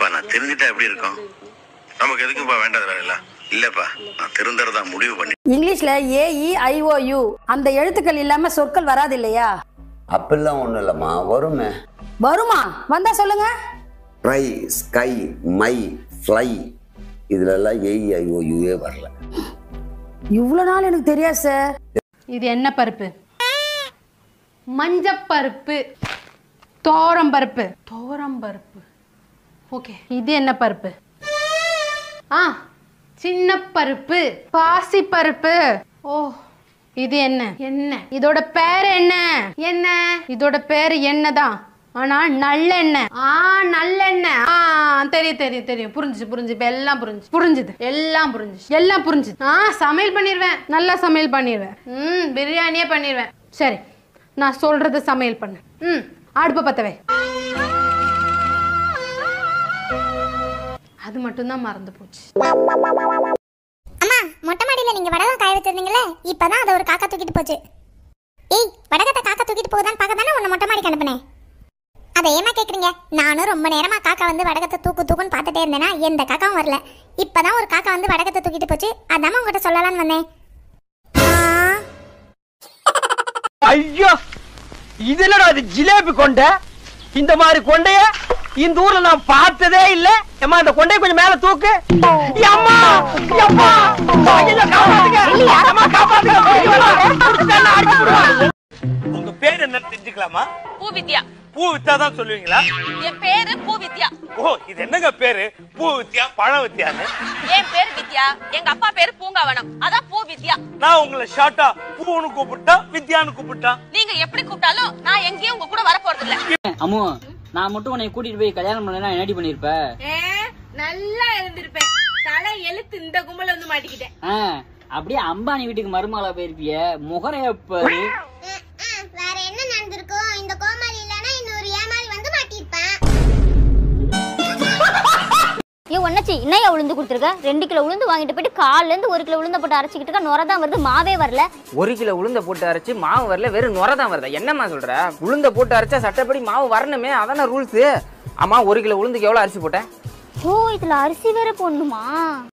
ஏப்பா நான் தெரிஞ்சிட்டா எப்படி இருக்கும்? நமக்கு எதுக்குப்பா வேண்டாத வேலை இல்ல இல்லப்பா, நான் திருந்தறதா முடிவு பண்ணி. இங்கிலீஷ்ல AEIOU அந்த எழுத்துக்கள் இல்லாம சொற்கள் வராது இல்லையா? அப்பெல்லாம் ஒண்ணும் இல்லம்மா, வருமே. வருமா? வந்தா சொல்லுங்க. ட்ரை, ஸ்கை, மை, ஃப்ளை, இதுல எல்லாம் AEIOU வரல. இவ்வளவு நாள் எனக்கு தெரியாது சார். இது என்ன பருப்பு? மஞ்சப்பருப்பு. தோரம்பருப்பு. தோரம்பருப்பு. ஓகே, இது என்ன பருப்பு? சின்ன பருப்பு. பாசி பருப்பு. ஓ, இது என்ன? என்ன இதோட பேர் என்ன? என்ன இதோட பேர் என்னதான், ஆனா நல்லெண்ணெய். நல்லெண்ணெய். தெரியும் தெரியும் தெரியும், புரிஞ்சு இப்ப எல்லாம் புரிஞ்சுது எல்லாம் புரிஞ்சுது. சமையல் பண்ணிடுவேன், நல்லா சமையல் பண்ணிடுவேன். பிரியாணியே பண்ணிடுவேன். சரி, நான் சொல்றது சமையல் பண்ணு. அடுப்ப பத்தவே. அது மட்டும்தான் மறந்து போச்சு. அம்மா, மொட்டை மாடியில நீங்க வடகம் காய வச்சிருந்தீங்களே, இப்பதான் அதை ஒரு காக்கா தூக்கிட்டு போச்சு. ஏய், வடகத்தை காக்கா தூக்கிட்டு போகுதான்னு பார்க்க தானே உன்னை மொட்டை மாடிக்கு அனுப்புனேன். அதை ஏமா கேக்குறீங்க? நானும் ரொம்ப நேரமா காக்கா வந்து வடகத்தை தூக்குன்னு பார்த்துட்டே இருந்தேன்னா எந்த காக்காவும் வரல. இப்பதான் ஒரு காக்கா வந்து வடகத்தை தூக்கிட்டு போச்சு, அதாம உங்ககிட்ட சொல்லலான்னு வந்தேன். ஐயோ, இதுல அது ஜிலேபி கொண்டை. இந்த மாதிரி கொண்டைய இந்த ஊர்ல நான் பார்த்ததே இல்ல. அம்மா, இந்த கொண்டைய கொஞ்சம் மேல தூக்கு. அம்மா, அம்மா, உங்க பேர் என்ன தெரிஞ்சுக்கலாமா? பூவித்யா. பூவித்யா தான் சொல்லுவீங்களா? என் பேரு பூவித்யா. ஓ, இது என்னங்க பேரு? பூவித்யா, பழம் வித்யான்னு. என் பேரு வித்யா, எங்க அப்பா பேரு பூங்காவனம், அதான் பூவித்யா. நான் உங்களை ஷார்ட்டா பூன்னு கூப்பிட்டா, வித்யான்னு கூப்பிட்டா? நீங்க எப்படி கூப்பிட்டாலும் நான் எங்கேயும் உங்க கூட வர போறது இல்ல. அம்மு, நான் மட்டும் உன்னை கூட்டிட்டு போய் கல்யாணம் பண்ணா என்னடி பண்ணிருப்ப? நல்லா இருந்திருப்பேன். தலை எழுத்து இந்த கும்பல வந்து மாட்டிக்கிட்டேன். அப்படியே அம்பானி வீட்டுக்கு மருமகளா போயிருப்பிய. முகரைய பாரு. வேற என்ன நடந்திருக்கும்? இந்த கோமாளி இல்லனா இன்னொரு ஏமாளி வந்து மாட்டிருப்பேன். ஏ ஒன்னச்சி, என்னையா உளுந்து கொடுத்துருக்க? 2 கிலோ உளுந்து வாங்கிட்டு போயிட்டு கால்ல இருந்து 1 கிலோ உளுந்த போட்டு அரைச்சிக்கிட்டு இருக்க. நுர தான் வருது, மாவே வரல. 1 கிலோ உளுந்த போட்டு அரைச்சு மாவு வரல, வெறும் நுர தான் வருதா? என்னம்மா சொல்ற? உளுந்த போட்டு அரைச்சா சட்டப்படி மாவு வரணுமே, அதான ரூல்ஸ். ஆமா, 1 கிலோ உளுந்துக்கு எவ்வளவு அரிசி போட்டேன்? ஓ, இதுல அரிசி வேற போடணுமா?